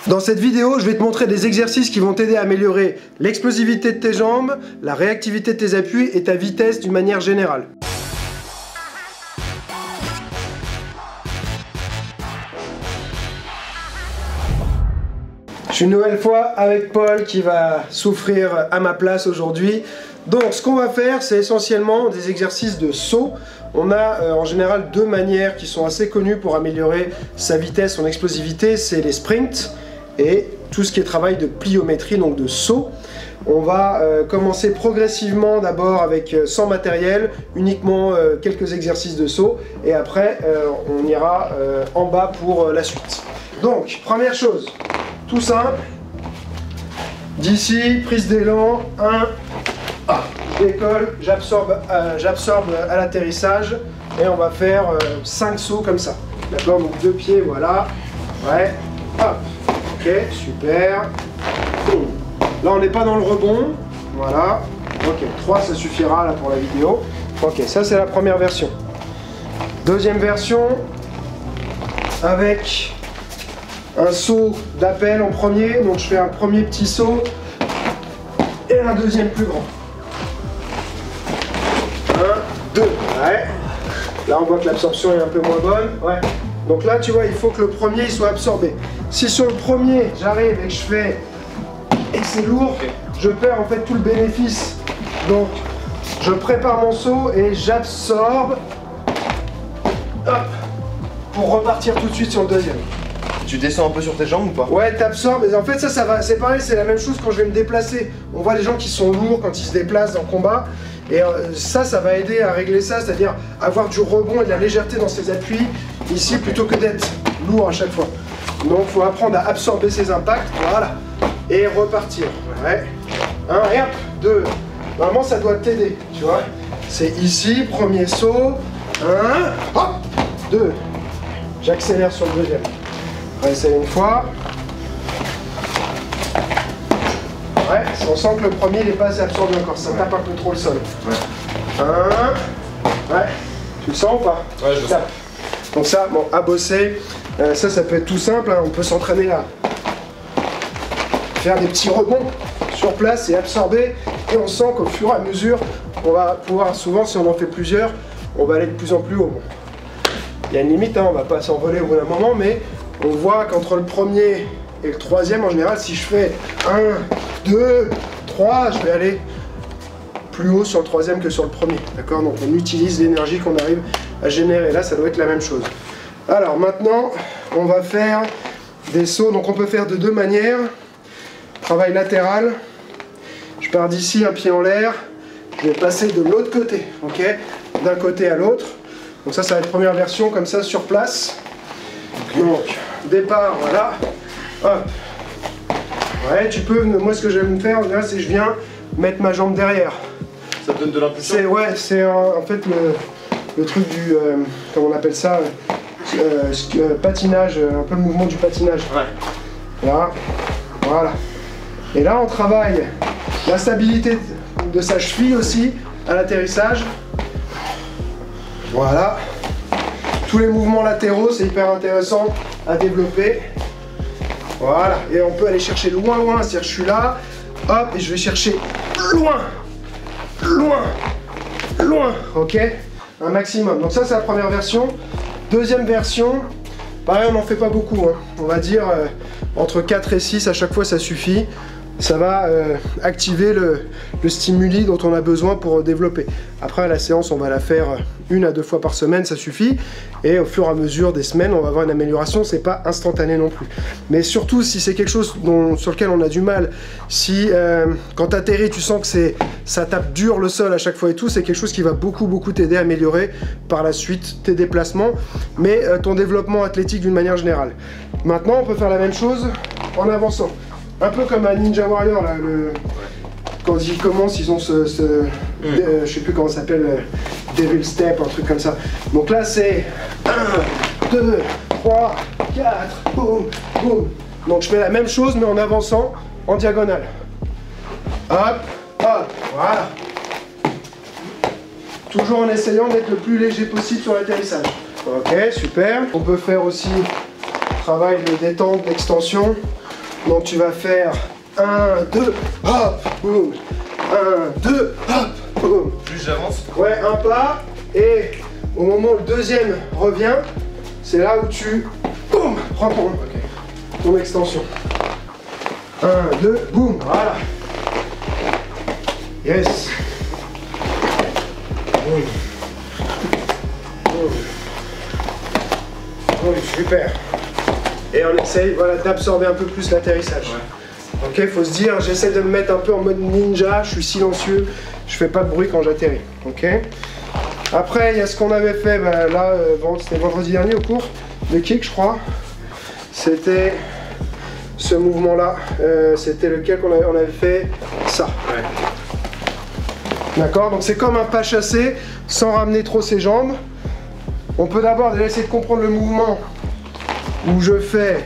Dans cette vidéo, je vais te montrer des exercices qui vont t'aider à améliorer l'explosivité de tes jambes, la réactivité de tes appuis et ta vitesse d'une manière générale. Je suis une nouvelle fois avec Paul qui va souffrir à ma place aujourd'hui. Donc ce qu'on va faire, c'est essentiellement des exercices de saut. On a en général deux manières qui sont assez connues pour améliorer sa vitesse, son explosivité, c'est les sprints et tout ce qui est travail de pliométrie, donc de saut. On va commencer progressivement d'abord avec sans matériel, uniquement quelques exercices de saut et après on ira en bas pour la suite. Donc première chose, tout simple, d'ici, prise d'élan, 1, je décolle, j'absorbe à l'atterrissage et on va faire 5 sauts comme ça. D'accord, donc 2 pieds, voilà, ouais, hop, ok, super. Là on n'est pas dans le rebond, voilà, ok, 3 ça suffira là pour la vidéo. Ok, ça c'est la première version. Deuxième version, avec un saut d'appel en premier, donc je fais un premier petit saut et un deuxième plus grand. 1, 2, ouais. Là on voit que l'absorption est un peu moins bonne, ouais. Donc là tu vois, il faut que le premier il soit absorbé. Si sur le premier j'arrive et que je fais et que c'est lourd, je perds en fait tout le bénéfice. Donc je prépare mon saut et j'absorbe, hop, pour repartir tout de suite sur le deuxième. Tu descends un peu sur tes jambes ou pas? Ouais, t'absorbes. En fait, ça va. C'est pareil, c'est la même chose quand je vais me déplacer. On voit les gens qui sont lourds quand ils se déplacent dans le combat. Et ça va aider à régler ça, c'est-à-dire avoir du rebond et de la légèreté dans ses appuis ici plutôt que d'être lourd à chaque fois. Donc, il faut apprendre à absorber ses impacts. Voilà. Et repartir. Ouais. 1 et hop, 2. Normalement, ça doit t'aider, tu vois. C'est ici, premier saut. 1, hop, 2. J'accélère sur le deuxième. On va essayer une fois. Ouais, on sent que le premier il n'est pas assez absorbé encore, ça tape un peu trop le sol. Ouais. 1. Ouais. Tu le sens ou pas? Ouais, je le sens. Donc ça, bon, à bosser. Ça peut être tout simple, hein. On peut s'entraîner à faire des petits rebonds sur place et absorber. Et on sent qu'au fur et à mesure, on va pouvoir, souvent si on en fait plusieurs, on va aller de plus en plus haut. Bon. Il y a une limite, hein, on va pas s'envoler au bout d'un moment, mais on voit qu'entre le premier et le troisième, en général, si je fais 1, 2, 3, je vais aller plus haut sur le troisième que sur le premier. D'accord? Donc on utilise l'énergie qu'on arrive à générer. Là, ça doit être la même chose. Alors maintenant, on va faire des sauts. Donc on peut faire de deux manières. Travail latéral. Je pars d'ici, un pied en l'air. Je vais passer de l'autre côté. Ok? D'un côté à l'autre. Donc ça va être première version comme ça sur place. Donc, départ, voilà, hop. Ouais, tu peux, moi ce que j'aime faire, c'est que je viens mettre ma jambe derrière. Ça te donne de l'impulsion? Ouais, c'est en fait le truc du, comment on appelle ça, patinage, un peu le mouvement du patinage. Ouais. Là, voilà. Et là, on travaille la stabilité de sa cheville aussi, à l'atterrissage. Voilà. Tous les mouvements latéraux, c'est hyper intéressant à développer. Voilà, et on peut aller chercher loin, c'est-à-dire que je suis là, hop, et je vais chercher loin, ok? Un maximum. Donc ça, c'est la première version. Deuxième version, pareil, on n'en fait pas beaucoup, hein. On va dire entre 4 et 6, à chaque fois, ça suffit. Ça va activer le stimuli dont on a besoin pour développer. Après la séance, on va la faire 1 à 2 fois par semaine, ça suffit. Et au fur et à mesure des semaines, on va avoir une amélioration. C'est pas instantané non plus. Mais surtout, si c'est quelque chose sur lequel on a du mal, si quand tu atterris, tu sens que ça tape dur le sol à chaque fois et tout, c'est quelque chose qui va beaucoup t'aider à améliorer par la suite tes déplacements, mais ton développement athlétique d'une manière générale. Maintenant, on peut faire la même chose en avançant. Un peu comme un Ninja Warrior, là, quand ils commencent, ils ont je sais plus comment ça s'appelle, Devil Step, un truc comme ça. Donc là, c'est 1, 2, 3, 4, boum, boum. Donc je fais la même chose, mais en avançant en diagonale. Hop, hop, voilà. Toujours en essayant d'être le plus léger possible sur l'atterrissage. Ok, super. On peut faire aussi travail de détente, d'extension. Donc tu vas faire 1, 2, hop, boum. 1, 2, hop, boum. Plus j'avance. Ouais, un pas. Et au moment où le deuxième revient, c'est là où tu, boum, prends ton extension. 1, 2, boum, voilà. Yes. Boum. Boum. Boum, super. Et on essaye, voilà, d'absorber un peu plus l'atterrissage. Ouais. Ok, faut se dire, j'essaie de me mettre un peu en mode ninja, je suis silencieux, je fais pas de bruit quand j'atterris. Ok. Après, il y a ce qu'on avait fait, bah, là, c'était vendredi dernier au cours de kick, je crois. C'était ce mouvement-là. C'était lequel on avait fait ça. Ouais. D'accord, donc c'est comme un pas chassé, sans ramener trop ses jambes. On peut d'abord déjà essayer de comprendre le mouvement où je fais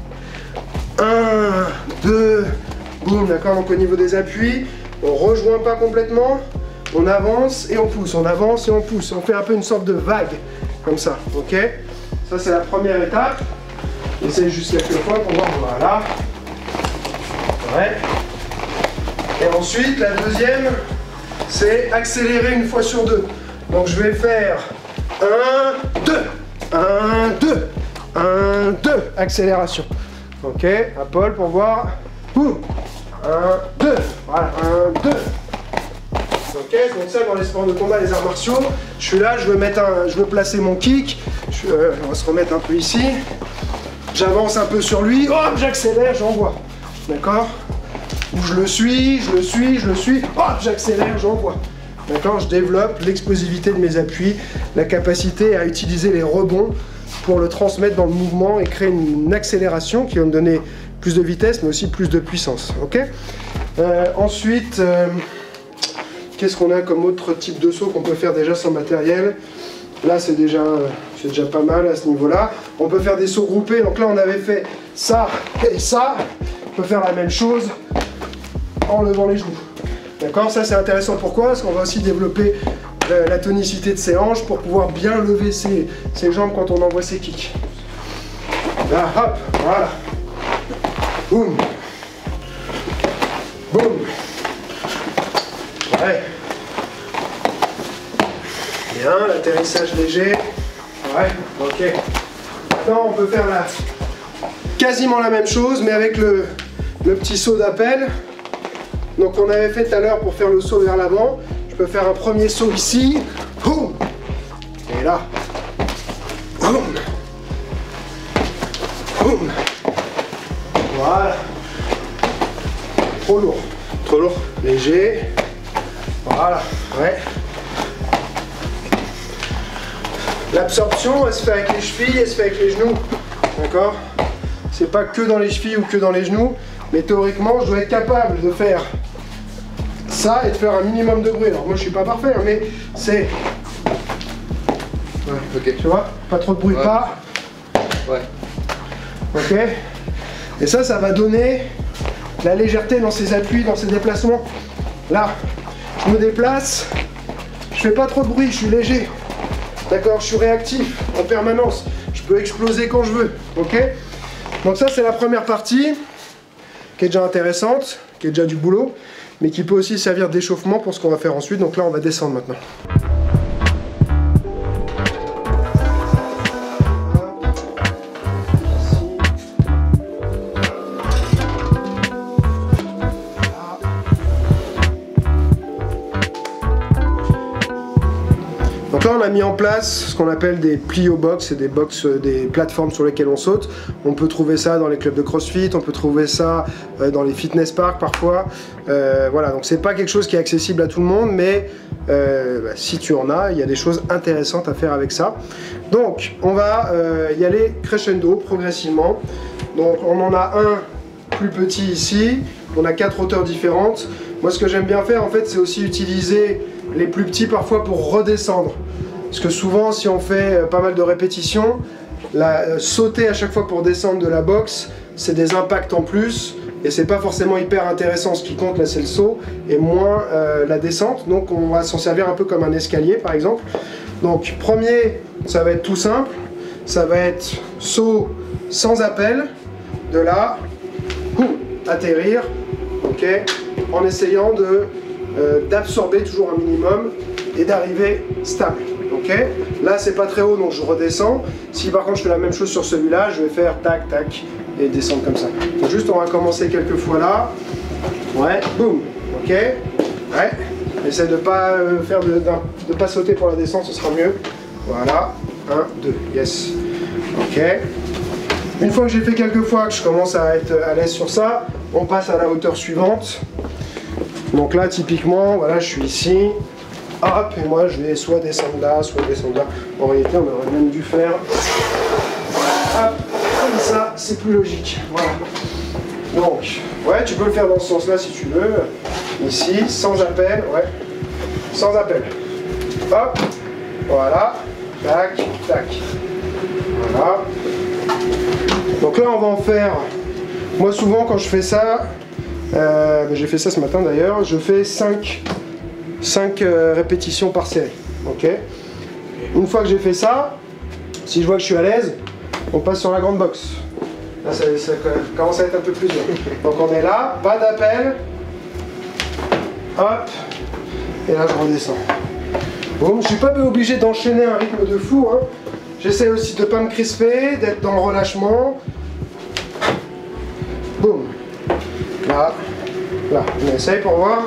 1, 2, boum, d'accord, donc au niveau des appuis, on rejoint pas complètement, on avance et on pousse, on avance et on pousse, on fait un peu une sorte de vague, comme ça, ok. Ça c'est la première étape, essaye juste quelques fois pour voir, voilà. Ouais. Et ensuite, la deuxième, c'est accélérer une fois sur deux. Donc je vais faire 1, 2, 1, 2, 1, 2, accélération. Ok, à Paul pour voir. Boum. 1, 2, voilà, 1, 2. Ok, donc ça dans les sports de combat, les arts martiaux, je suis là, je veux placer mon kick. On va se remettre un peu ici. J'avance un peu sur lui, hop, j'accélère, j'envoie. D'accord? Ou je le suis, hop, j'accélère, j'envoie. D'accord? Je développe l'explosivité de mes appuis, la capacité à utiliser les rebonds pour le transmettre dans le mouvement et créer une accélération qui va me donner plus de vitesse mais aussi plus de puissance. Ok? Ensuite, qu'est-ce qu'on a comme autre type de saut qu'on peut faire déjà sans matériel? Là c'est déjà pas mal à ce niveau-là. On peut faire des sauts groupés, donc là on avait fait ça et ça. On peut faire la même chose en levant les genoux. D'accord? Ça c'est intéressant, pourquoi? Parce qu'on va aussi développer la tonicité de ses hanches pour pouvoir bien lever ses jambes quand on envoie ses kicks. Là, hop, voilà. Boum. Boum. Ouais. Bien, l'atterrissage léger. Ouais, ok. Maintenant on peut faire quasiment la même chose, mais avec le petit saut d'appel. Donc on avait fait tout à l'heure pour faire le saut vers l'avant. Je peux faire un premier saut ici. Boum. Et là. Boum. Boum. Voilà. Trop lourd. Trop lourd. Léger. Voilà. Ouais. L'absorption, elle se fait avec les chevilles, elle se fait avec les genoux. D'accord? C'est pas que dans les chevilles ou que dans les genoux. Mais théoriquement, je dois être capable de faire ça et de faire un minimum de bruit. Alors moi je suis pas parfait, hein, mais c'est... Ouais, ok. Tu vois? Pas trop de bruit, ouais. Pas. Ouais. Ok. Et ça va donner la légèreté dans ses appuis, dans ses déplacements. Là, je me déplace, je fais pas trop de bruit, je suis léger. D'accord? Je suis réactif en permanence. Je peux exploser quand je veux. Ok? Donc ça c'est la première partie qui est déjà intéressante, qui est déjà du boulot, mais qui peut aussi servir d'échauffement pour ce qu'on va faire ensuite. Donc là on va descendre maintenant. Donc là on a mis en place ce qu'on appelle des plio box, c'est des box, des plateformes sur lesquelles on saute. On peut trouver ça dans les clubs de crossfit, on peut trouver ça dans les fitness parks parfois. Voilà, donc c'est pas quelque chose qui est accessible à tout le monde, mais si tu en as, il y a des choses intéressantes à faire avec ça. Donc on va y aller crescendo, progressivement. Donc on en a un plus petit ici, on a 4 hauteurs différentes. Moi ce que j'aime bien faire en fait, c'est aussi utiliser les plus petits parfois pour redescendre. Parce que souvent si on fait pas mal de répétitions, sauter à chaque fois pour descendre de la box, c'est des impacts en plus et c'est pas forcément hyper intéressant. Ce qui compte là c'est le saut et moins la descente. Donc on va s'en servir un peu comme un escalier par exemple. Donc premier, ça va être tout simple, ça va être saut sans appel, de là atterrir, ok, en essayant d'absorber toujours un minimum et d'arriver stable. Ok, là c'est pas très haut donc je redescends. Si par contre je fais la même chose sur celui-là, je vais faire tac tac et descendre comme ça. Donc juste on va commencer quelques fois là. Ouais, boum, ok. Ouais, essaie de pas de pas sauter pour la descente, ce sera mieux. Voilà, 1, 2, yes. Ok. Une fois que j'ai fait quelques fois, que je commence à être à l'aise sur ça, on passe à la hauteur suivante. Donc là typiquement, voilà, je suis ici. Hop, et moi je vais soit descendre là, soit descendre là. En réalité, on aurait même dû faire hop, comme ça, c'est plus logique. Voilà. Donc, ouais, tu peux le faire dans ce sens-là si tu veux. Ici, sans appel, ouais. Sans appel. Hop, voilà. Tac, tac. Voilà. Donc là, on va en faire. Moi, souvent, quand je fais ça, j'ai fait ça ce matin d'ailleurs, je fais 5 répétitions par série. Ok. Une fois que j'ai fait ça, si je vois que je suis à l'aise, on passe sur la grande box. Là, ça commence à être un peu plus dur. Donc on est là, pas d'appel. Hop. Et là, je redescends. Bon, je suis pas obligé d'enchaîner un rythme de fou. Hein. J'essaie aussi de ne pas me crisper, d'être dans le relâchement. Boum. Là. Là. On essaye pour voir.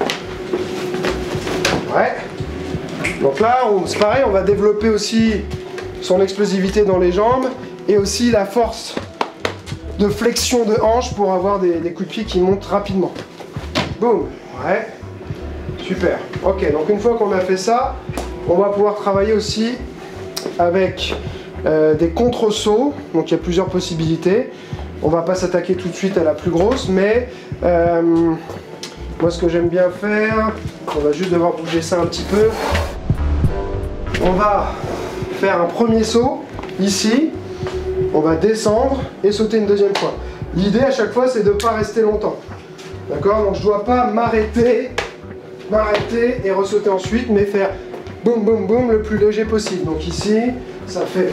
Ouais. Donc là, c'est pareil, on va développer aussi son explosivité dans les jambes et aussi la force de flexion de hanche pour avoir des coups de pied qui montent rapidement. Boum. Ouais. Super. Ok, donc une fois qu'on a fait ça, on va pouvoir travailler aussi avec des contre-sauts. Donc il y a plusieurs possibilités. On va pas s'attaquer tout de suite à la plus grosse, mais moi ce que j'aime bien faire, on va juste devoir bouger ça un petit peu. On va faire un premier saut ici, on va descendre et sauter une deuxième fois. L'idée à chaque fois c'est de ne pas rester longtemps. D'accord? Donc je ne dois pas m'arrêter et ressauter ensuite, mais faire boum boum boum le plus léger possible. Donc ici, ça fait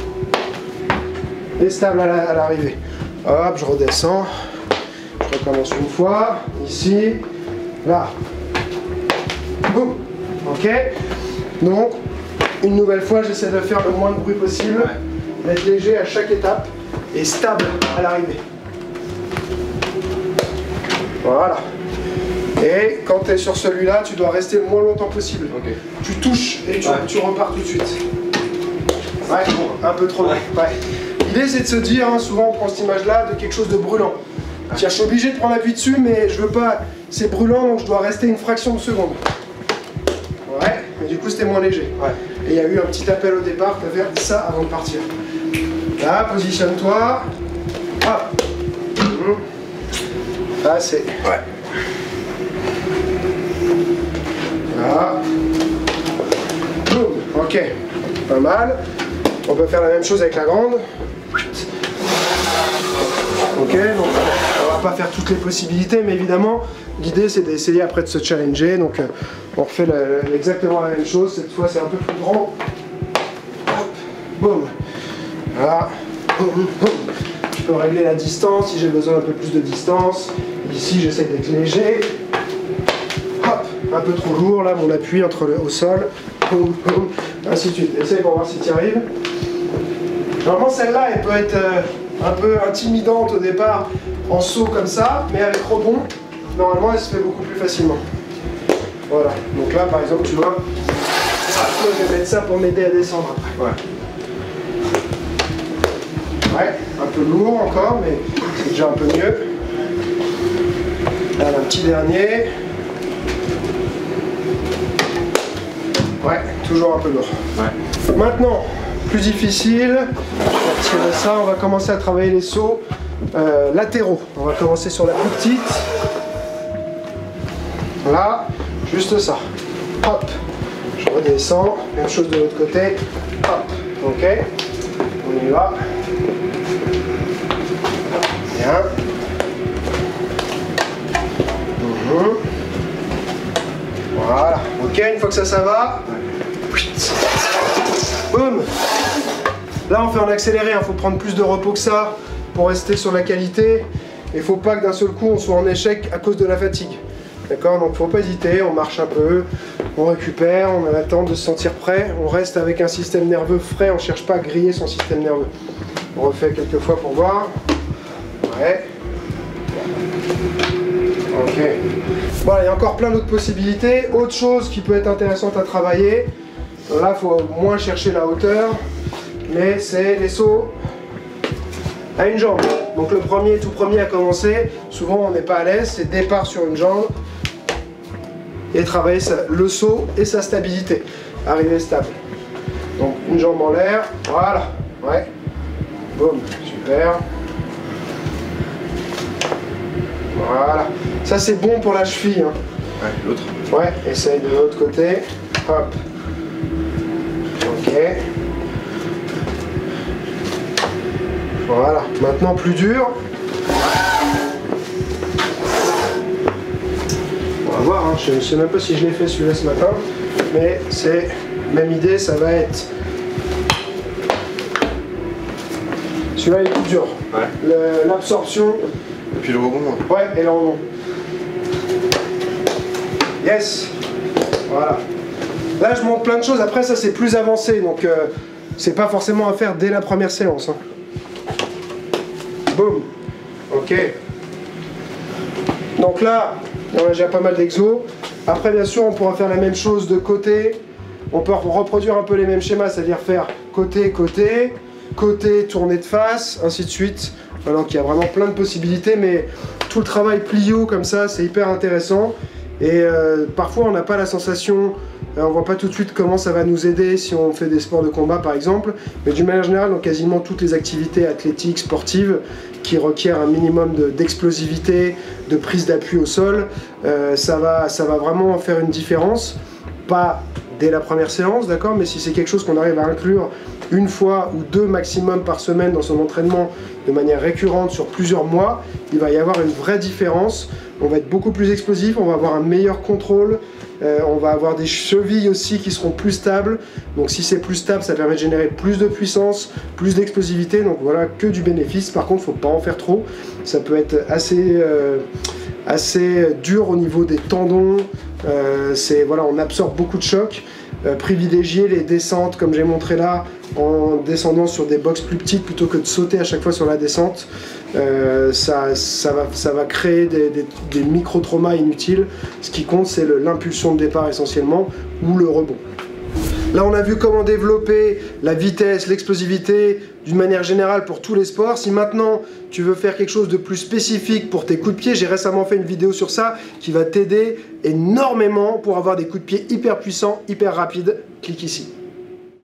et stable à l'arrivée. Hop, je redescends, je recommence une fois, ici, là. Boum. Ok? Donc, une nouvelle fois, j'essaie de faire le moins de bruit possible, d'être léger à chaque étape et stable à l'arrivée. Voilà. Et quand tu es sur celui-là, tu dois rester le moins longtemps possible. Okay. Tu touches et tu repars tout de suite. Ouais, bon, un peu trop long. Ouais. L'idée c'est de se dire, hein, souvent on prend cette image-là de quelque chose de brûlant. Tiens, je suis obligé de prendre appui dessus, mais je veux pas. C'est brûlant, donc je dois rester une fraction de seconde. Ouais, mais du coup c'était moins léger. Ouais. Et il y a eu un petit appel au départ, tu vas faire ça avant de partir. Là, positionne-toi. Hop. Là, c'est. Ouais. Là. Boum. Ok. Pas mal. On peut faire la même chose avec la grande. Ok, donc on va pas faire toutes les possibilités, mais évidemment, l'idée c'est d'essayer après de se challenger. Donc on refait exactement la même chose. Cette fois, c'est un peu plus grand. Hop. Boum. Voilà. Boum. Boum. Je peux régler la distance si j'ai besoin d'un peu plus de distance. Ici, j'essaie d'être léger. Hop. Un peu trop lourd là, mon appui au sol. Boum, boum. Ainsi de suite. Essaye pour voir si tu y arrives. Normalement, celle-là, elle peut être un peu intimidante au départ en saut comme ça, mais avec rebond, normalement, elle se fait beaucoup plus facilement. Voilà. Donc là, par exemple, tu vois, je vais mettre ça pour m'aider à descendre après. Ouais. Ouais, un peu lourd encore, mais c'est déjà un peu mieux. Là, un petit dernier. Ouais, toujours un peu lourd. Ouais. Maintenant, plus difficile, je vais retirer ça, on va commencer à travailler les sauts latéraux. On va commencer sur la plus petite. Là, juste ça. Hop, je redescends, même chose de l'autre côté. Hop, ok, on y va. Bien. Voilà, ok, une fois que ça va. Boum. Là on fait en accéléré, il faut prendre plus de repos que ça pour rester sur la qualité. et il ne faut pas que d'un seul coup on soit en échec à cause de la fatigue. D'accord? Donc il ne faut pas hésiter, on marche un peu, on récupère, on a le temps de se sentir prêt, on reste avec un système nerveux frais, on ne cherche pas à griller son système nerveux. On refait quelques fois pour voir. Ouais. Ok. Voilà, il y a encore plein d'autres possibilités. Autre chose qui peut être intéressante à travailler, là il faut moins chercher la hauteur, mais c'est les sauts à une jambe. Donc le tout premier à commencer, souvent on n'est pas à l'aise, c'est départ sur une jambe et travailler le saut et sa stabilité, arriver stable. Donc une jambe en l'air, voilà, ouais, boum, super. Voilà, ça c'est bon pour la cheville. Hein. Ouais, l'autre. Ouais, essaye de l'autre côté, hop. Ok. Voilà, maintenant plus dur. On va voir, hein. Je ne sais même pas si je l'ai fait celui-là ce matin, mais c'est même idée, ça va être. Celui-là il est plus dur. Ouais. L'absorption. Et puis le rebond. Ouais, et le rebond. Yes. Voilà. Là je montre plein de choses, après ça c'est plus avancé, donc c'est pas forcément à faire dès la première séance. Hein. Boum. Ok. Donc là, on a déjà pas mal d'exos. Après, bien sûr, on pourra faire la même chose de côté. On peut reproduire un peu les mêmes schémas, c'est-à-dire faire côté, côté, côté, tourner de face, ainsi de suite. Donc il y a vraiment plein de possibilités, mais tout le travail plio comme ça, c'est hyper intéressant. Et parfois, on n'a pas la sensation, on voit pas tout de suite comment ça va nous aider si on fait des sports de combat par exemple, mais d'une manière générale, dans quasiment toutes les activités athlétiques, sportives, qui requièrent un minimum d'explosivité, de prise d'appui au sol, ça va vraiment faire une différence. Pas dès la première séance, d'accord, mais si c'est quelque chose qu'on arrive à inclure une fois ou deux maximum par semaine dans son entraînement de manière récurrente sur plusieurs mois, il va y avoir une vraie différence. On va être beaucoup plus explosif, on va avoir un meilleur contrôle, on va avoir des chevilles aussi qui seront plus stables. Donc si c'est plus stable, ça permet de générer plus de puissance, plus d'explosivité. Donc voilà, que du bénéfice. Par contre, il ne faut pas en faire trop. Ça peut être assez dur au niveau des tendons. Voilà, on absorbe beaucoup de chocs. Privilégier les descentes comme j'ai montré là, en descendant sur des box plus petites plutôt que de sauter à chaque fois sur la descente. Ça va créer des micro-traumas inutiles. Ce qui compte, c'est l'impulsion de départ essentiellement, ou le rebond. Là, on a vu comment développer la vitesse, l'explosivité d'une manière générale pour tous les sports. Si maintenant tu veux faire quelque chose de plus spécifique pour tes coups de pied, j'ai récemment fait une vidéo sur ça qui va t'aider énormément pour avoir des coups de pied hyper puissants, hyper rapides. Clique ici.